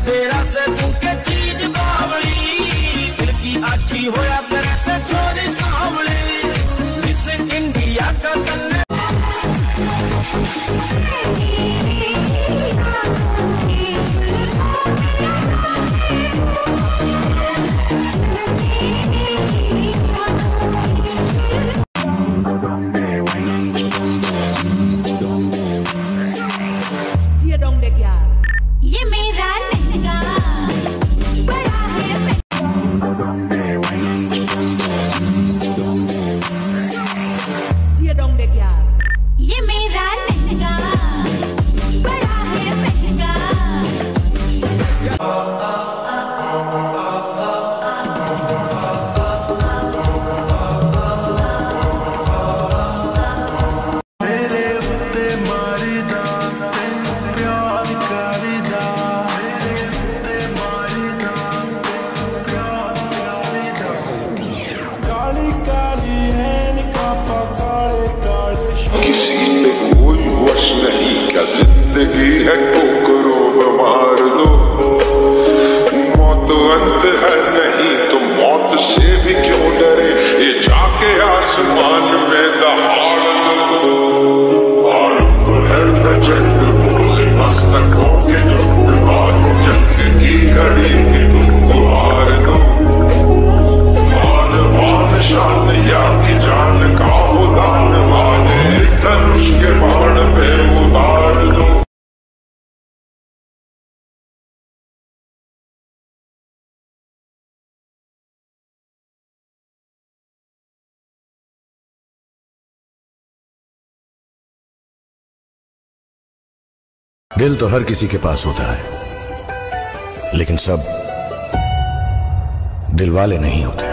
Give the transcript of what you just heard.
तेरा से तुमके चीज बावली दिल की अच्छी होया तेरे से छोरी सांवली मिस इंडिया का तन्ने ये मेरा लहंगा बड़ा है ये मेरा लहंगा बड़ा है महंगा किसी पे कोई वश नहीं, क्या जिंदगी है ठोकरों में मार दो। मौत अंत है नहीं तो मौत से भी क्यों डरे, ये जाके आसमान में दहाड़ दो। मालूम है प्रचंड बोले मस्तकों के झुंड, मालूम जंग की घड़ी में तुमको हार दो। मान मान शान या की जान का उदान माने, धनुष के बाण पे उतार दो। दिल तो हर किसी के पास होता है, लेकिन सब दिल वाले नहीं होते।